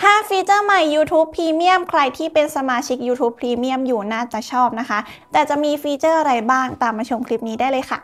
5 ฟีเจอร์ใหม่ YouTube Premium ใครที่เป็นสมาชิก YouTube Premium อยู่น่าจะชอบนะคะแต่จะมีฟีเจอร์อะไรบ้างตามมาชมคลิปนี้ได้เลยค่ะ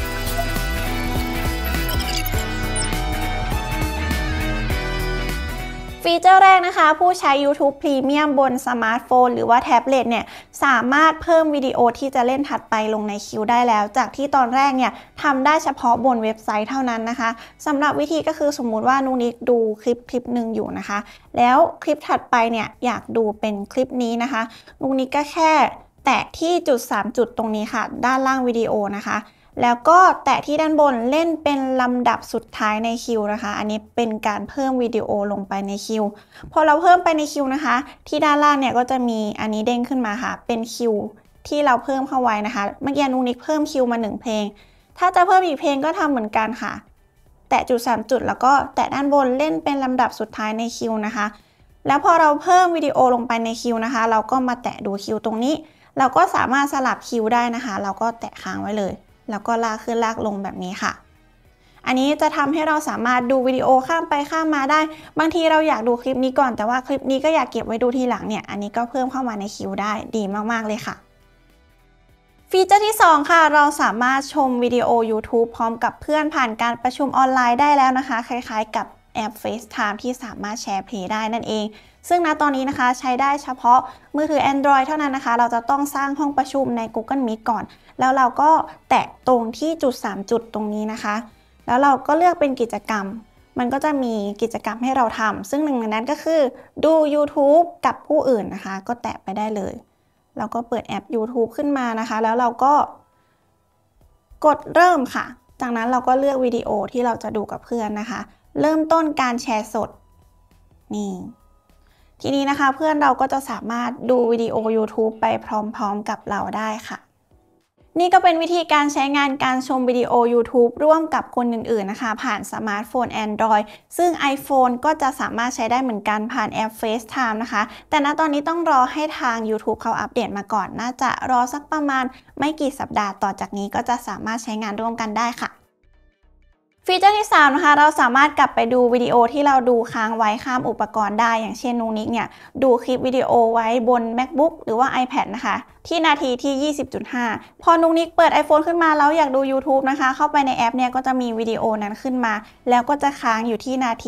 ฟีเจอร์แรกนะคะผู้ใช้ YouTube Premium บนสมาร์ทโฟนหรือว่าแท็บเล็ตเนี่ยสามารถเพิ่มวิดีโอที่จะเล่นถัดไปลงในคิวได้แล้วจากที่ตอนแรกเนี่ยทำได้เฉพาะบนเว็บไซต์เท่านั้นนะคะสำหรับวิธีก็คือสมมุติว่านุนิกดูคลิปหนึ่งอยู่นะคะแล้วคลิปถัดไปเนี่ยอยากดูเป็นคลิปนี้นะคะนุนิกก็แค่แตะที่จุด3จุดตรงนี้ค่ะด้านล่างวิดีโอนะคะแล้วก็แตะที่ด้านบนเล่นเป็นลำดับสุดท้ายในคิวนะคะอันนี้เป็นการเพิ่มวิดีโอลงไปในคิวพอเราเพิ่มไปในคิวนะคะที่ด้านล่างเนี่ยก็จะมีอันนี้เด้งขึ้นมาค่ะเป็นคิวที่เราเพิ่มเข้าไว้นะคะเมื่อกี้นุนิกเพิ่มคิวมา1เพลงถ้าจะเพิ่มอีกเพลงก็ทำเหมือนกันค่ะแตะจุด3จุดแล้วก็แตะด้านบนเล่นเป็นลำดับสุดท้ายในคิวนะคะแล้วพอเราเพิ่มวิดีโอลงไปในคิวนะคะเราก็มาแตะดูคิวตรงนี้เราก็สามารถสลับคิวได้นะคะเราก็แตะค้างไว้เลยแล้วก็ลากขึ้นลากลงแบบนี้ค่ะอันนี้จะทำให้เราสามารถดูวิดีโอข้ามไปข้ามมาได้บางทีเราอยากดูคลิปนี้ก่อนแต่ว่าคลิปนี้ก็อยากเก็บไว้ดูทีหลังเนี่ยอันนี้ก็เพิ่มเข้ามาในคิวได้ดีมากๆเลยค่ะฟีเจอร์ที่2ค่ะเราสามารถชมวิดีโอ YouTube พร้อมกับเพื่อนผ่านการประชุมออนไลน์ได้แล้วนะคะคล้ายๆกับแอป FaceTime ที่สามารถแชร์เพลย์ได้นั่นเองซึ่งณตอนนี้นะคะใช้ได้เฉพาะมือถือ Android เท่านั้นนะคะเราจะต้องสร้างห้องประชุมใน Google Meet ก่อนแล้วเราก็แตะตรงที่จุด3จุดตรงนี้นะคะแล้วเราก็เลือกเป็นกิจกรรมมันก็จะมีกิจกรรมให้เราทำซึ่งหนึ่งในนั้นก็คือดู YouTube กับผู้อื่นนะคะก็แตะไปได้เลยเราก็เปิดแอป YouTube ขึ้นมานะคะแล้วเราก็กดเริ่มค่ะจากนั้นเราก็เลือกวิดีโอที่เราจะดูกับเพื่อนนะคะเริ่มต้นการแชร์สดนี่ทีนี้นะคะเพื่อนเราก็จะสามารถดูวิดีโอ YouTube ไปพร้อมๆกับเราได้ค่ะนี่ก็เป็นวิธีการใช้งานการชมวิดีโอ YouTube ร่วมกับคนอื่นๆนะคะผ่านสมาร์ทโฟน Android ซึ่ง iPhone ก็จะสามารถใช้ได้เหมือนกันผ่านแอป FaceTime นะคะแต่ณตอนนี้ต้องรอให้ทาง YouTube เขาอัปเดตมาก่อนน่าจะรอสักประมาณไม่กี่สัปดาห์ต่อจากนี้ก็จะสามารถใช้งานร่วมกันได้ค่ะฟีเจอร์ที่3นะคะเราสามารถกลับไปดูวิดีโอที่เราดูค้างไว้ข้ามอุปกรณ์ได้อย่างเช่นนุนิกเนี่ยดูคลิปวิดีโอไว้บน MacBook หรือว่า iPad นะคะที่นาทีที่ 20.5 พอนุนิกเปิด iPhone ขึ้นมาแล้วอยากดู YouTube นะคะเข้าไปในแอปเนี่ยก็จะมีวิดีโอนั้นขึ้นมาแล้วก็จะค้างอยู่ที่นาที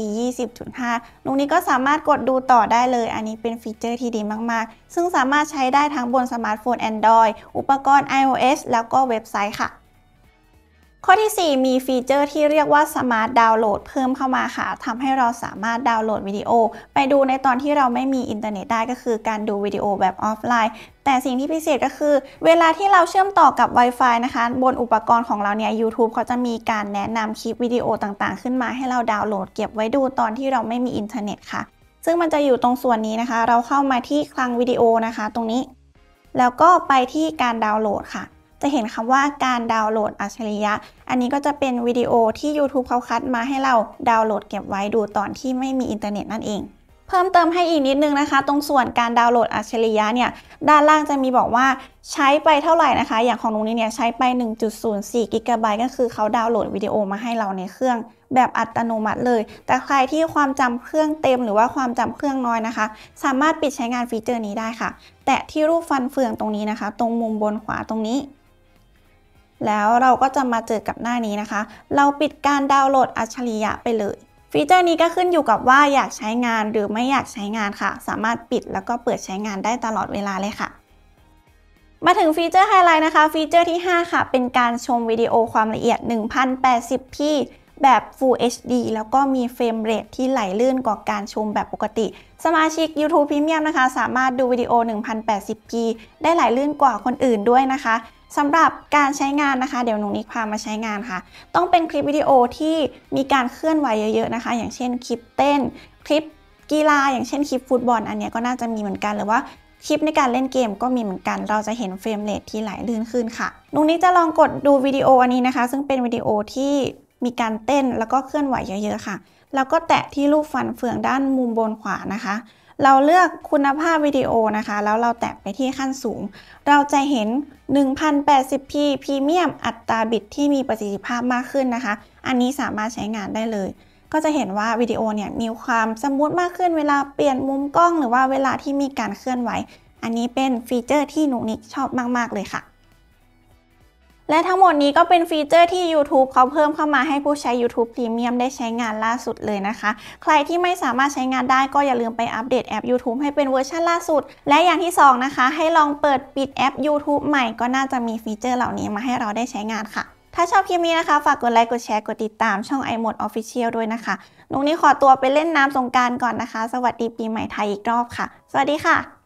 20.5 นุนิกก็สามารถกดดูต่อได้เลยอันนี้เป็นฟีเจอร์ที่ดีมากๆซึ่งสามารถใช้ได้ทั้งบนสมาร์ทโฟน Android อุปกรณ์ iOS แล้วก็เว็บไซต์ค่ะข้อที่4มีฟีเจอร์ที่เรียกว่า Smart Download เพิ่มเข้ามาค่ะทำให้เราสามารถดาวน์โหลดวิดีโอไปดูในตอนที่เราไม่มีอินเทอร์เน็ตได้ก็คือการดูวิดีโอแบบออฟไลน์แต่สิ่งที่พิเศษก็คือเวลาที่เราเชื่อมต่อกับ Wi-Fi นะคะบนอุปกรณ์ของเราเนี่ย YouTube เขาจะมีการแนะนำคลิปวิดีโอต่างๆขึ้นมาให้เราดาวน์โหลดเก็บไว้ดูตอนที่เราไม่มีอินเทอร์เน็ตค่ะซึ่งมันจะอยู่ตรงส่วนนี้นะคะเราเข้ามาที่คลังวิดีโอนะคะตรงนี้แล้วก็ไปที่การดาวน์โหลดค่ะจะเห็นคำว่าการดาวน์โหลดอัจฉริยะอันนี้ก็จะเป็นวิดีโอที่ YouTube เขาคัดมาให้เราดาวน์โหลดเก็บไว้ดูตอนที่ไม่มีอินเทอร์เน็ตนั่นเองเพิ่มเติมให้อีกนิดนึงนะคะตรงส่วนการดาวน์โหลดอัจฉริยะเนี่ยด้านล่างจะมีบอกว่าใช้ไปเท่าไหร่นะคะอย่างของนุ้งเนี่ยใช้ไป 1.04 กิกะไบต์ก็คือเขาดาวน์โหลดวิดีโอมาให้เราในเครื่องแบบอัตโนมัติเลยแต่ใครที่ความจำเครื่องเต็มหรือว่าความจำเครื่องน้อยนะคะสามารถปิดใช้งานฟีเจอร์นี้ได้ค่ะแตะที่รูปฟันเฟืองตรงนี้นะคะตรงมุมบนขวาตรงนี้แล้วเราก็จะมาเจอกับหน้านี้นะคะเราปิดการดาวน์โหลดอัจฉริยะไปเลยฟีเจอร์นี้ก็ขึ้นอยู่กับว่าอยากใช้งานหรือไม่อยากใช้งานค่ะสามารถปิดแล้วก็เปิดใช้งานได้ตลอดเวลาเลยค่ะมาถึงฟีเจอร์ไฮไลท์นะคะฟีเจอร์ที่5ค่ะเป็นการชมวิดีโอความละเอียด 1080p แบบ Full HD แล้วก็มีเฟรมเรทที่ไหลลื่นกว่าการชมแบบปกติสมาชิก YouTube Premium นะคะสามารถดูวิดีโอ 1080p ได้ไหลลื่นกว่าคนอื่นด้วยนะคะสำหรับการใช้งานนะคะเดี๋ยวนุนิกพามาใช้งานค่ะต้องเป็นคลิปวิดีโอที่มีการเคลื่อนไหวเยอะๆนะคะอย่างเช่นคลิปเต้นคลิปกีฬาอย่างเช่นคลิปฟุตบอลอันนี้ก็น่าจะมีเหมือนกันหรือว่าคลิปในการเล่นเกมก็มีเหมือนกันเราจะเห็นเฟรมเรทที่ไหลลื่นขึ้นค่ะนุนิกจะลองกดดูวิดีโออันนี้นะคะซึ่งเป็นวิดีโอที่มีการเต้นแล้วก็เคลื่อนไหวเยอะๆค่ะแล้วก็แตะที่รูปฟันเฟืองด้านมุมบนขวานะคะเราเลือกคุณภาพวิดีโอนะคะแล้วเราแตะไปที่ขั้นสูงเราจะเห็น 1080p พรีเมียมอัตราบิตที่มีประสิทธิภาพมากขึ้นนะคะอันนี้สามารถใช้งานได้เลยก็จะเห็นว่าวิดีโอเนี่ยมีความสมูทมากขึ้นเวลาเปลี่ยนมุมกล้องหรือว่าเวลาที่มีการเคลื่อนไหวอันนี้เป็นฟีเจอร์ที่นุกนิกชอบมากๆเลยค่ะและทั้งหมดนี้ก็เป็นฟีเจอร์ที่ YouTube เขาเพิ่มเข้ามาให้ผู้ใช้ YouTube Premium ได้ใช้งานล่าสุดเลยนะคะใครที่ไม่สามารถใช้งานได้ก็อย่าลืมไปอัปเดตแอป YouTube ให้เป็นเวอร์ชันล่าสุดและอย่างที่2นะคะให้ลองเปิดปิดแอป YouTube ใหม่ก็น่าจะมีฟีเจอร์เหล่านี้มาให้เราได้ใช้งานค่ะถ้าชอบคลิปนี้นะคะฝากกดไลค์กดแชร์กดติดตามช่อง iMode Official ด้วยนะคะนุกนี้ขอตัวไปเล่นน้ำสงกรานต์ก่อนนะคะสวัสดีปีใหม่ไทยอีกรอบค่ะสวัสดีค่ะ